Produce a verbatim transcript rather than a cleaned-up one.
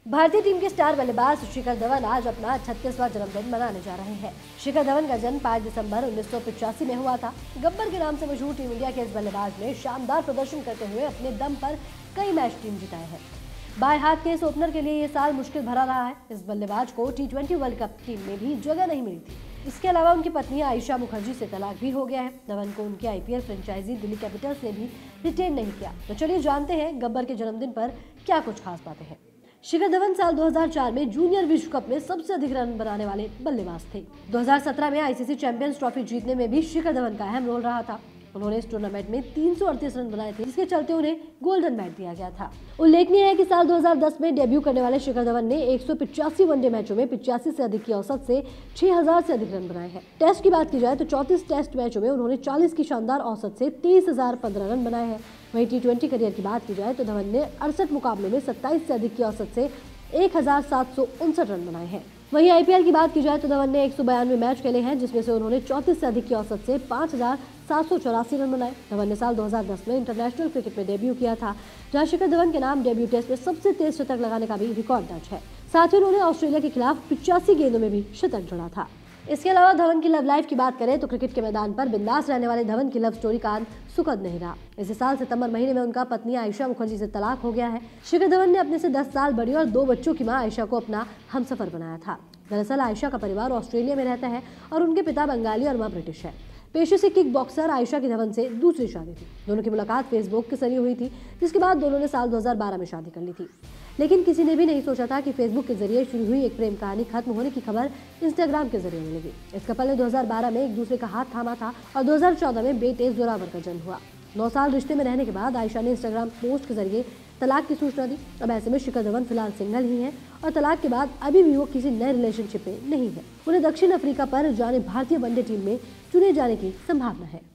भारतीय टीम के स्टार बल्लेबाज शिखर धवन आज अपना छत्तीसवां जन्मदिन मनाने जा रहे हैं। शिखर धवन का जन्म पाँच दिसंबर उन्नीस सौ पिचासी में हुआ था। गब्बर के नाम से मशहूर टीम इंडिया के इस बल्लेबाज ने शानदार प्रदर्शन करते हुए अपने दम पर कई मैच टीम जिताए हैं। बाएं हाथ के इस ओपनर के लिए ये साल मुश्किल भरा रहा है। इस बल्लेबाज को T twenty world cup team में भी जगह नहीं मिली थी। इसके अलावा उनकी पत्नी आयशा मुखर्जी से तलाक भी हो गया है। धवन को उनकी आईपीएल फ्रेंचाइजी दिल्ली कैपिटल्स ने भी रिटेन नहीं किया। तो चलिए जानते हैं गब्बर के जन्मदिन पर क्या कुछ खास बातें हैं। शिखर धवन साल दो हज़ार चार में जूनियर विश्व कप में सबसे अधिक रन बनाने वाले बल्लेबाज थे। दो हज़ार सत्रह में आईसीसी चैंपियंस ट्रॉफी जीतने में भी शिखर धवन का अहम रोल रहा था। उन्होंने इस टूर्नामेंट में तीन सौ अड़तीस रन बनाए थे, जिसके चलते उन्हें गोल्डन बैट दिया गया था। उल्लेखनीय है कि साल दो हज़ार दस में डेब्यू करने वाले शिखर धवन ने एक सौ पिचासी वनडे मैचों में पिचासी से अधिक की औसत से छह हज़ार से अधिक रन बनाए हैं। टेस्ट की बात की जाए तो चौंतीस टेस्ट मैचों में उन्होंने चालीस की शानदार औसत से तेईस हजार पंद्रह रन बनाए हैं। वहीं टी ट्वेंटी करियर की बात की जाए तो धवन ने अड़सठ मुकाबलों में सत्ताईस से अधिक की औसत से एक हजार सात सौ उनसठ रन बनाए हैं। वहीं आईपीएल की बात की जाए तो धवन ने एक सौ बयानवे मैच खेले हैं, जिसमें से उन्होंने चौंतीस से अधिक की औसत से पाँच हजार सात सौ चौरासी रन बनाए। धवन ने साल दो हज़ार दस में इंटरनेशनल क्रिकेट में डेब्यू किया था, जहां शिखर धवन के नाम डेब्यू टेस्ट में सबसे तेज शतक लगाने का भी रिकॉर्ड दर्ज है। साथ ही उन्होंने ऑस्ट्रेलिया के खिलाफ पिचासी गेंदों में भी शतक जोड़ा था। इसके अलावा धवन की लव लाइफ की बात करें तो क्रिकेट के मैदान पर बिंदास रहने वाले धवन की लव स्टोरी का अंत सुखद नहीं रहा। इसी साल सितंबर महीने में उनका पत्नी आयशा मुखर्जी से तलाक हो गया है। शिखर धवन ने अपने से दस साल बड़ी और दो बच्चों की मां आयशा को अपना हमसफर बनाया था। दरअसल आयशा का परिवार ऑस्ट्रेलिया में रहता है और उनके पिता बंगाली और मां ब्रिटिश है। पेशे से किक बॉक्सर आयशा की धवन से दूसरी शादी थी। दोनों की मुलाकात फेसबुक के जरिए हुई थी, जिसके बाद दोनों ने साल दो हज़ार बारह में शादी कर ली थी। लेकिन किसी ने भी नहीं सोचा था कि फेसबुक के जरिए शुरू हुई एक प्रेम कहानी खत्म होने की खबर इंस्टाग्राम के जरिए मिलेगी। इस कपल ने दो हज़ार बारह में एक दूसरे का हाथ थामा था और दो हज़ार चौदह में बेटे जोरावर का जन्म हुआ। नौ साल रिश्ते में रहने के बाद आयशा ने इंस्टाग्राम पोस्ट के जरिए तलाक की सूचना दी। अब ऐसे में शिखर धवन फिलहाल सिंगल ही हैं और तलाक के बाद अभी भी वो किसी नए रिलेशनशिप में नहीं है। उन्हें दक्षिण अफ्रीका पर जाने भारतीय वनडे टीम में चुने जाने की संभावना है।